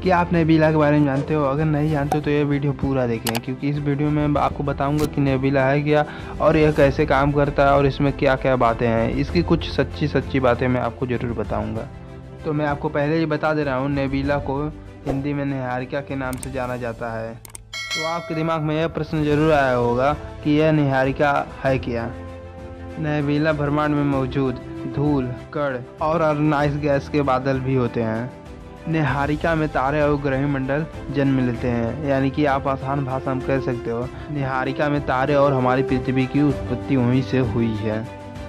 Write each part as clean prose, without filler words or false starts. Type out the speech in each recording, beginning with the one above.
क्या आप नेबुला के बारे में जानते हो? अगर नहीं जानते हो तो ये वीडियो पूरा देखें, क्योंकि इस वीडियो में मैं आपको बताऊंगा कि नेबुला है क्या और यह कैसे काम करता है और इसमें क्या क्या बातें हैं। इसकी कुछ सच्ची बातें मैं आपको ज़रूर बताऊंगा। तो मैं आपको पहले ही बता दे रहा हूँ, नेबुला को हिंदी में निहारिका के नाम से जाना जाता है। तो आपके दिमाग में यह प्रश्न जरूर आया होगा कि यह निहारिका है क्या। नेबुला ब्रह्मांड में मौजूद धूल, कण और ऑर्गेनाइज गैस के बादल भी होते हैं। निहारिका में तारे और ग्रह मंडल जन्म लेते हैं, यानी कि आप आसान भाषा में कह सकते हो निहारिका में तारे और हमारी पृथ्वी की उत्पत्ति वहीं से हुई है।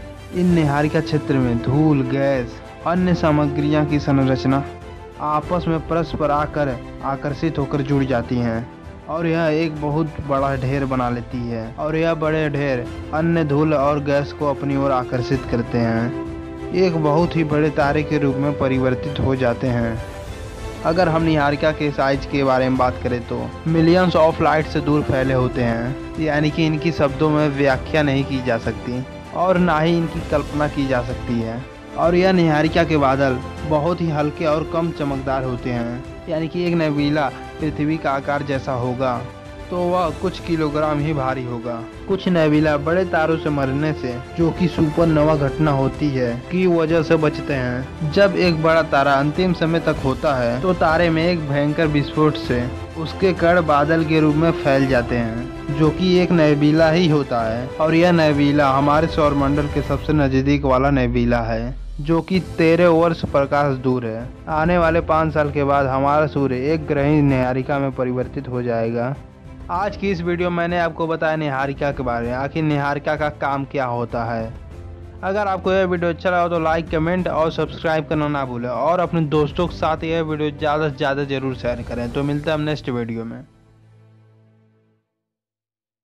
इन निहारिका क्षेत्र में धूल, गैस, अन्य सामग्रियां की संरचना आपस में परस्पर आकर्षित होकर जुड़ जाती हैं और यह एक बहुत बड़ा ढेर बना लेती है, और यह बड़े ढेर अन्य धूल और गैस को अपनी ओर आकर्षित करते हैं, एक बहुत ही बड़े तारे के रूप में परिवर्तित हो जाते हैं। अगर हम निहारिका के साइज के बारे में बात करें तो मिलियंस ऑफ लाइट से दूर फैले होते हैं, यानी कि इनकी शब्दों में व्याख्या नहीं की जा सकती और ना ही इनकी कल्पना की जा सकती है। और यह निहारिका के बादल बहुत ही हल्के और कम चमकदार होते हैं, यानी कि एक नेबुला पृथ्वी का आकार जैसा होगा तो वह कुछ किलोग्राम ही भारी होगा। कुछ नेबुला बड़े तारों से मरने से, जो कि सुपरनोवा घटना होती है, की वजह से बचते हैं। जब एक बड़ा तारा अंतिम समय तक होता है तो तारे में एक भयंकर विस्फोट से उसके कण बादल के रूप में फैल जाते हैं, जो कि एक नेबुला ही होता है। और यह नेबुला हमारे सौरमंडल के सबसे नजदीक वाला नेबुला है, जो कि 13 वर्ष प्रकाश दूर है। आने वाले 5 साल के बाद हमारा सूर्य एक ग्रह निहारिका में परिवर्तित हो जाएगा। आज की इस वीडियो में मैंने आपको बताया निहारिका के बारे में, आखिर निहारिका का काम क्या होता है। अगर आपको यह वीडियो अच्छा लगा तो लाइक, कमेंट और सब्सक्राइब करना ना भूलें, और अपने दोस्तों के साथ यह वीडियो ज़्यादा से ज़्यादा ज़रूर शेयर करें। तो मिलते हैं हम नेक्स्ट वीडियो में।